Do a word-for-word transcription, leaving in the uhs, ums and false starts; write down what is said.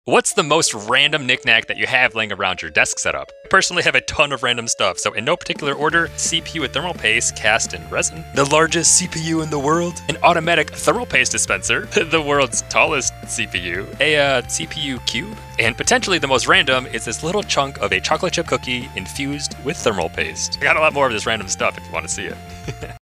What's the most random knickknack that you have laying around your desk setup? I personally have a ton of random stuff, so in no particular order: C P U with thermal paste cast in resin, the largest C P U in the world, an automatic thermal paste dispenser, the world's tallest C P U, a uh, C P U cube, and potentially the most random is this little chunk of a chocolate chip cookie infused with thermal paste. I got a lot more of this random stuff if you want to see it.